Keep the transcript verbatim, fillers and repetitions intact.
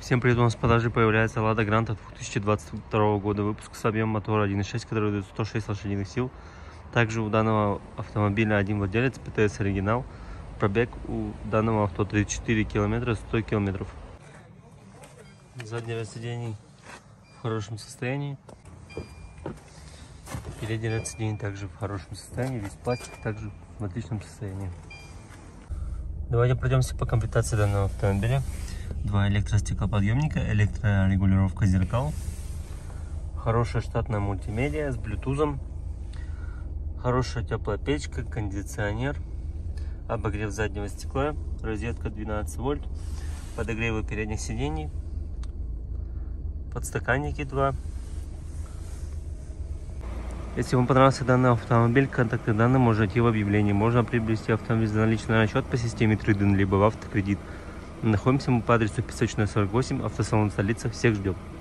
Всем привет, у нас в продаже появляется Лада Гранта две тысячи двадцать второго года выпуска с объемом мотора один и шесть, который дает сто шесть лошадиных сил. Также у данного автомобиля один владелец, пэ тэ эс оригинал. Пробег у данного авто тридцать четыре километра, сто километров. Задний ряд сидений в хорошем состоянии. Передний ряд сидений также в хорошем состоянии. Весь пластик также в отличном состоянии. Давайте пройдемся по комплектации данного автомобиля. Два электростеклоподъемника, электрорегулировка зеркал, хорошая штатная мультимедиа с блютузом, хорошая теплая печка, кондиционер, обогрев заднего стекла, розетка двенадцать вольт, подогревы передних сидений, подстаканники два. Если вам понравился данный автомобиль, контактные данные можно найти в объявлении. Можно приобрести автомобиль за наличный расчет по системе трейд-ин либо в автокредит. Находимся мы по адресу Песочная, сорок восемь, автосалон столица. Всех ждем.